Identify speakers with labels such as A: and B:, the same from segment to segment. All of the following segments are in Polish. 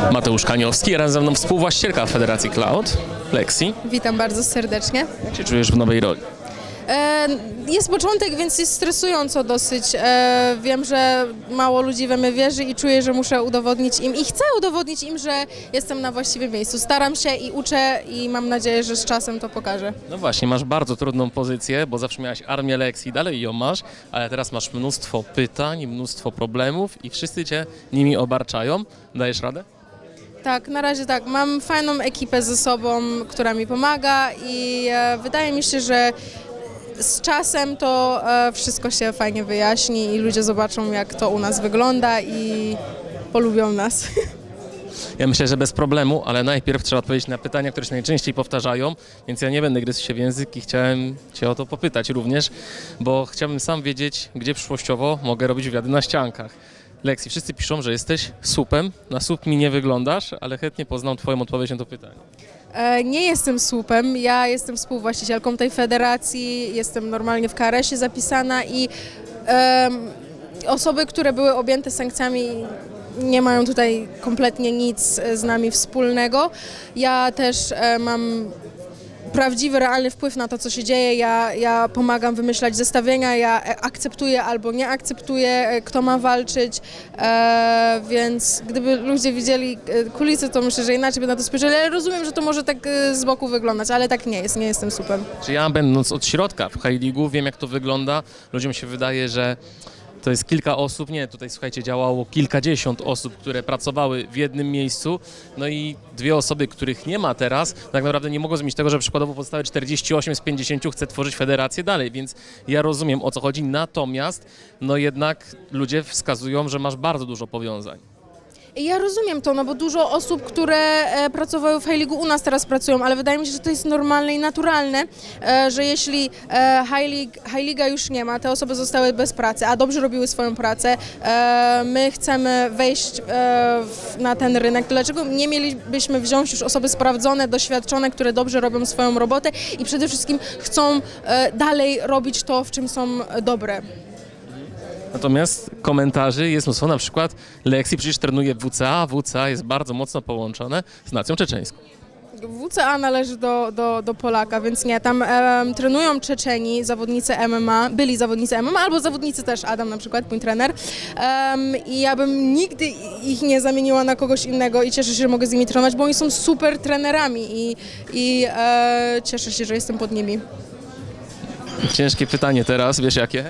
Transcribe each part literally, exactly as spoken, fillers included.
A: Mateusz Kaniowski, razem ze mną współwłaścicielka Federacji Cloud, Lexi.
B: Witam bardzo serdecznie.
A: Jak się czujesz w nowej roli?
B: E, jest początek, więc jest stresująco dosyć. E, wiem, że mało ludzi we mnie wierzy i czuję, że muszę udowodnić im i chcę udowodnić im, że jestem na właściwym miejscu. Staram się i uczę i mam nadzieję, że z czasem to pokażę.
A: No właśnie, masz bardzo trudną pozycję, bo zawsze miałaś armię Lexi, dalej ją masz, ale teraz masz mnóstwo pytań, mnóstwo problemów i wszyscy cię nimi obarczają. Dajesz radę?
B: Tak, na razie tak. Mam fajną ekipę ze sobą, która mi pomaga i e, wydaje mi się, że z czasem to e, wszystko się fajnie wyjaśni i ludzie zobaczą, jak to u nas wygląda i polubią nas.
A: Ja myślę, że bez problemu, ale najpierw trzeba odpowiedzieć na pytania, które się najczęściej powtarzają, więc ja nie będę gryzł się w język i chciałem cię o to popytać również, bo chciałbym sam wiedzieć, gdzie przyszłościowo mogę robić wywiady na ściankach. Lexi, wszyscy piszą, że jesteś słupem, na słup mi nie wyglądasz, ale chętnie poznam twoją odpowiedź na to pytanie.
B: E, nie jestem słupem, ja jestem współwłaścicielką tej federacji, jestem normalnie w K R S-ie zapisana i e, osoby, które były objęte sankcjami, nie mają tutaj kompletnie nic z nami wspólnego. Ja też e, mam prawdziwy, realny wpływ na to, co się dzieje. Ja, ja pomagam wymyślać zestawienia, ja akceptuję albo nie akceptuję, kto ma walczyć, e, więc gdyby ludzie widzieli kulisy, to myślę, że inaczej by na to spojrzeli, ale rozumiem, że to może tak z boku wyglądać, ale tak nie jest, nie jestem słupem.
A: Czy ja będąc od środka w High League'u wiem, jak to wygląda, ludziom się wydaje, że to jest kilka osób, nie, tutaj słuchajcie, działało kilkadziesiąt osób, które pracowały w jednym miejscu, no i dwie osoby, których nie ma teraz, tak naprawdę nie mogą zmienić tego, że przykładowo pozostałe czterdzieści osiem z pięćdziesięciu chce tworzyć federację dalej, więc ja rozumiem, o co chodzi, natomiast no jednak ludzie wskazują, że masz bardzo dużo powiązań.
B: Ja rozumiem to, no bo dużo osób, które e, pracowały w High League'u u nas teraz pracują, ale wydaje mi się, że to jest normalne i naturalne, e, że jeśli e, High League, High League'a już nie ma, te osoby zostały bez pracy, a dobrze robiły swoją pracę, e, my chcemy wejść e, w, na ten rynek, dlaczego nie mielibyśmy wziąć już osoby sprawdzone, doświadczone, które dobrze robią swoją robotę i przede wszystkim chcą e, dalej robić to, w czym są dobre.
A: Natomiast komentarzy jest mnóstwo, na przykład Lexi przecież trenuje w W C A, W C A jest bardzo mocno połączone z nacją czeczeńską.
B: W C A należy do, do, do Polaka, więc nie, tam e, trenują Czeczeni, zawodnicy M M A, byli zawodnicy M M A, albo zawodnicy też, Adam na przykład, mój trener. E, I ja bym nigdy ich nie zamieniła na kogoś innego i cieszę się, że mogę z nimi trenować, bo oni są super trenerami i, i e, cieszę się, że jestem pod nimi.
A: Ciężkie pytanie teraz, wiesz jakie?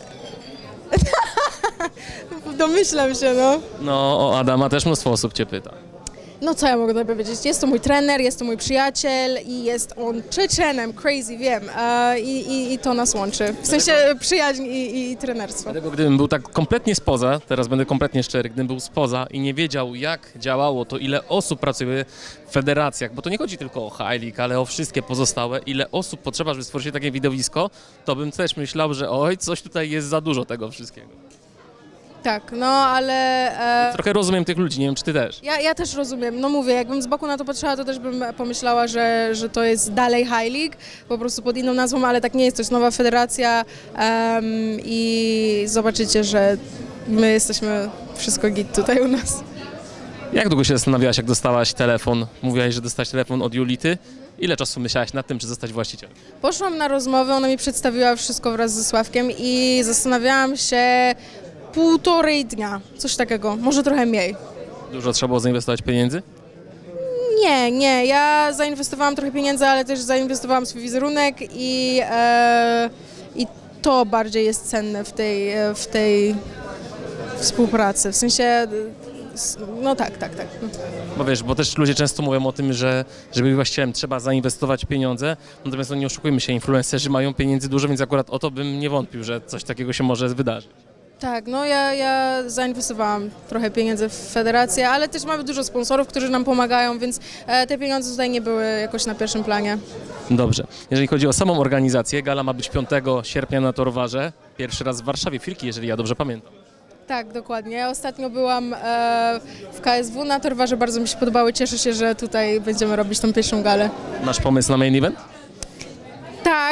B: Domyślam się, no.
A: No, o Adama też mnóstwo osób cię pyta.
B: No co ja mogę tutaj powiedzieć? Jest to mój trener, jest to mój przyjaciel i jest on Czeczenem, crazy, wiem. E, i, i, I to nas łączy. W sensie przyjaźń i, i trenerstwo.
A: Dlatego gdybym był tak kompletnie spoza, teraz będę kompletnie szczery, gdybym był spoza i nie wiedział, jak działało to, ile osób pracuje w federacjach, bo to nie chodzi tylko o High League, ale o wszystkie pozostałe, ile osób potrzeba, żeby stworzyć takie widowisko, to bym też myślał, że oj, coś tutaj jest za dużo tego wszystkiego.
B: Tak, no ale... E,
A: Trochę rozumiem tych ludzi, nie wiem, czy ty też.
B: ja, ja też rozumiem, no mówię, jakbym z boku na to patrzyła, to też bym pomyślała, że, że to jest dalej High League, po prostu pod inną nazwą, ale tak nie jest, to jest nowa federacja um, i zobaczycie, że my jesteśmy wszystko git tutaj u nas.
A: Jak długo się zastanawiałaś, jak dostałaś telefon? Mówiłaś, że dostałaś telefon od Julity. Ile czasu myślałaś nad tym, czy zostać właścicielem?
B: Poszłam na rozmowę, ona mi przedstawiła wszystko wraz ze Sławkiem i zastanawiałam się półtorej dnia, coś takiego, może trochę mniej.
A: Dużo trzeba było zainwestować pieniędzy?
B: Nie, nie, ja zainwestowałam trochę pieniędzy, ale też zainwestowałam swój wizerunek i, e, i to bardziej jest cenne w tej, w tej współpracy, w sensie, no tak, tak, tak.
A: Bo wiesz, bo też ludzie często mówią o tym, że żeby być właścicielem trzeba zainwestować pieniądze, natomiast no nie oszukujmy się, influencerzy mają pieniędzy dużo, więc akurat o to bym nie wątpił, że coś takiego się może wydarzyć.
B: Tak, no ja, ja zainwestowałam trochę pieniędzy w federację, ale też mamy dużo sponsorów, którzy nam pomagają, więc e, te pieniądze tutaj nie były jakoś na pierwszym planie.
A: Dobrze. Jeżeli chodzi o samą organizację, gala ma być piątego sierpnia na Torwarze. Pierwszy raz w Warszawie, Firki, jeżeli ja dobrze pamiętam.
B: Tak, dokładnie. Ja ostatnio byłam e, w K S W na Torwarze, bardzo mi się podobały. Cieszę się, że tutaj będziemy robić tą pierwszą galę.
A: Masz pomysł na main event?
B: Tak,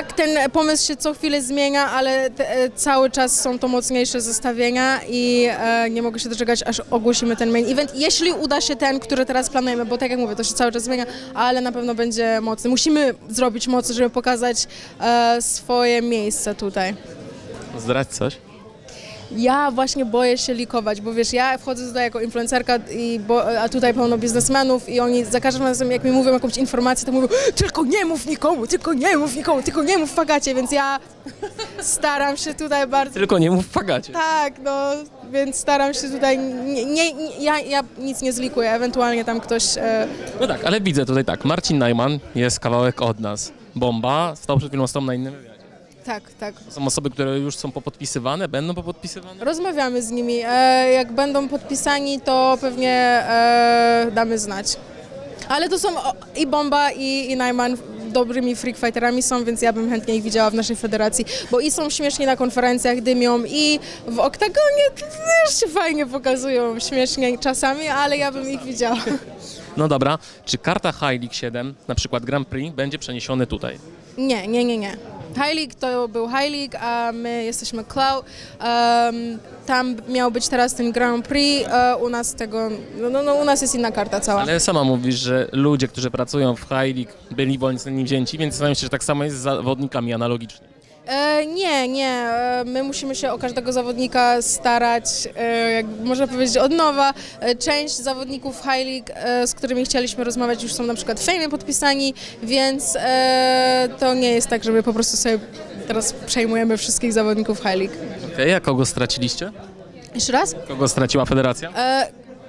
B: tak, ten pomysł się co chwilę zmienia, ale te, e, cały czas są to mocniejsze zestawienia i e, nie mogę się doczekać, aż ogłosimy ten main event. Jeśli uda się ten, który teraz planujemy, bo tak jak mówię, to się cały czas zmienia, ale na pewno będzie mocny. Musimy zrobić moc, żeby pokazać e, swoje miejsce tutaj.
A: Zdradź coś.
B: Ja właśnie boję się likować, bo wiesz, ja wchodzę tutaj jako influencerka, i bo, a tutaj pełno biznesmenów i oni za każdym razem, jak mi mówią jakąś informację, to mówią tylko nie mów nikomu, tylko nie mów nikomu, tylko nie mów w fagacie, więc ja staram się tutaj bardzo...
A: Tylko nie mów w fagacie.
B: Tak, no, więc staram się tutaj, nie, nie, nie, ja, ja nic nie zlikuję, ewentualnie tam ktoś... E...
A: No tak, ale widzę tutaj tak, Marcin Najman jest kawałek od nas. Bomba, stał przed chwilą z tobą na innym wywiadzie.
B: Tak, tak.
A: To są osoby, które już są popodpisywane, będą popodpisywane?
B: Rozmawiamy z nimi. E, jak będą podpisani, to pewnie e, damy znać. Ale to są o, i Bomba, i, i Najman dobrymi freak fighterami są, więc ja bym chętnie ich widziała w naszej federacji, bo i są śmieszni na konferencjach, dymią, i w oktagonie też się fajnie pokazują, śmiesznie czasami, ale ja bym ich widziała.
A: No dobra, czy karta High League siedem, na przykład Grand Prix, będzie przeniesiony tutaj?
B: Nie, nie, nie, nie. High League to był High League, a my jesteśmy Cloud. Um, tam miał być teraz ten Grand Prix, uh, u nas tego, no, no u nas jest inna karta cała.
A: Ale sama mówisz, że ludzie, którzy pracują w High League, byli wolni z nim wzięci, więc zastanawiam się, że tak samo jest z zawodnikami analogicznie.
B: E, nie, nie. E, my musimy się o każdego zawodnika starać, e, jak można powiedzieć, od nowa. E, część zawodników High League, e, z którymi chcieliśmy rozmawiać, już są na przykład w Fejmie podpisani, więc e, to nie jest tak, że my po prostu sobie teraz przejmujemy wszystkich zawodników High League.
A: Okej, okay, a kogo straciliście?
B: Jeszcze raz?
A: Kogo straciła federacja?
B: E,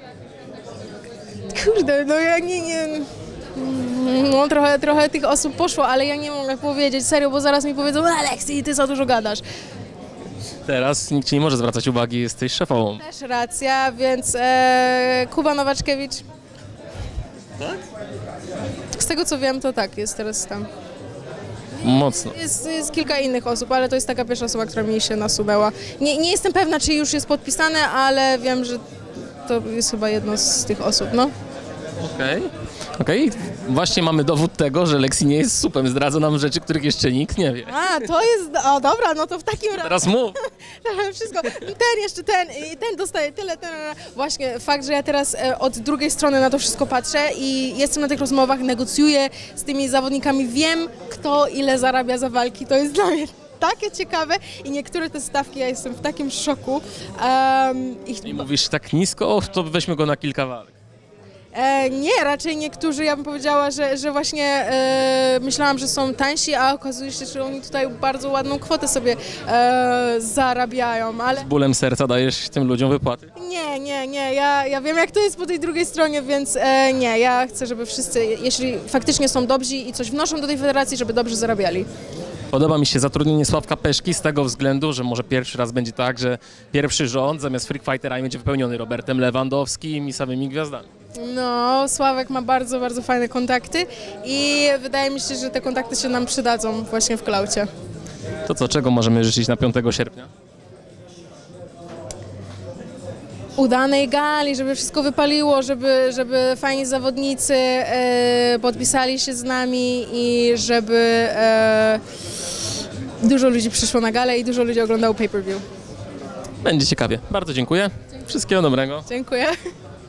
B: kurde, no ja nie... nie... No trochę, trochę tych osób poszło, ale ja nie mogę powiedzieć, serio, bo zaraz mi powiedzą: Aleksy, ty za dużo gadasz.
A: Teraz nikt ci nie może zwracać uwagi, jesteś szefową.
B: Też racja, więc e, Kuba Nowaczkiewicz.
A: Tak?
B: Z tego co wiem, to tak, jest teraz tam.
A: Mocno.
B: Jest, jest kilka innych osób, ale to jest taka pierwsza osoba, która mi się nasunęła. Nie, nie jestem pewna, czy już jest podpisane, ale wiem, że to jest chyba jedno z tych osób, no.
A: Okej. Okej, właśnie mamy dowód tego, że Lexi nie jest supem. Zdradza nam rzeczy, których jeszcze nikt nie wie.
B: A, to jest... O, dobra, no to w takim razie...
A: Teraz mów.
B: Wszystko. Ten jeszcze, ten i ten dostaje tyle, ten... Właśnie fakt, że ja teraz e, od drugiej strony na to wszystko patrzę i jestem na tych rozmowach, negocjuję z tymi zawodnikami, wiem, kto ile zarabia za walki, to jest dla mnie takie ciekawe i niektóre te stawki, ja jestem w takim szoku. Um, i...
A: I mówisz tak nisko, to weźmy go na kilka walk.
B: E, nie, raczej niektórzy, ja bym powiedziała, że, że właśnie e, myślałam, że są tańsi, a okazuje się, że oni tutaj bardzo ładną kwotę sobie e, zarabiają, ale...
A: Z bólem serca dajesz tym ludziom wypłaty?
B: Nie, nie, nie, ja, ja wiem jak to jest po tej drugiej stronie, więc e, nie, ja chcę, żeby wszyscy, jeśli faktycznie są dobrzy i coś wnoszą do tej federacji, żeby dobrze zarabiali.
A: Podoba mi się zatrudnienie Sławka Peszki z tego względu, że może pierwszy raz będzie tak, że pierwszy rząd zamiast Freak Fighterami będzie wypełniony Robertem Lewandowskim i samymi gwiazdami.
B: No, Sławek ma bardzo, bardzo fajne kontakty i wydaje mi się, że te kontakty się nam przydadzą właśnie w Klaucie.
A: To co, czego możemy życzyć na piątego sierpnia?
B: Udanej gali, żeby wszystko wypaliło, żeby, żeby fajni zawodnicy e, podpisali się z nami i żeby e, dużo ludzi przyszło na galę i dużo ludzi oglądało pay-per-view.
A: Będzie ciekawie. Bardzo dziękuję. Wszystkiego dobrego.
B: Dziękuję.